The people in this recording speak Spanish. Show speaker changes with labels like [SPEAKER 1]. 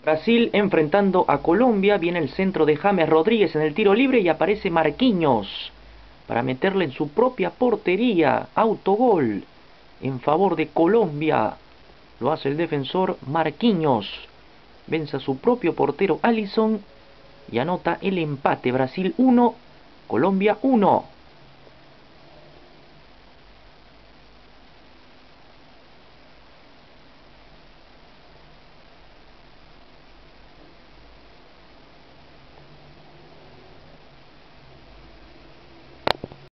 [SPEAKER 1] Brasil enfrentando a Colombia. Viene el centro de James Rodríguez en el tiro libre y aparece Marquinhos para meterle en su propia portería. Autogol en favor de Colombia. Lo hace el defensor Marquinhos. Vence a su propio portero Alisson y anota el empate. Brasil 1, Colombia 1.